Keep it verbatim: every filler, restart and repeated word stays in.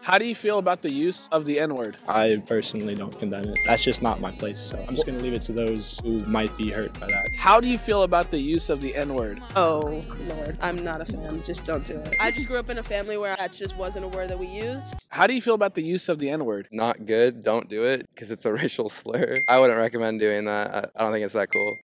How do you feel about the use of the N-word? I personally don't condemn it. That's just not my place, so I'm just gonna leave it to those who might be hurt by that. How do you feel about the use of the N-word? Oh, Lord. I'm not a fan. Just don't do it. I just grew up in a family where that just wasn't a word that we used. How do you feel about the use of the N-word? Not good. Don't do it because it's a racial slur. I wouldn't recommend doing that. I, I don't think it's that cool.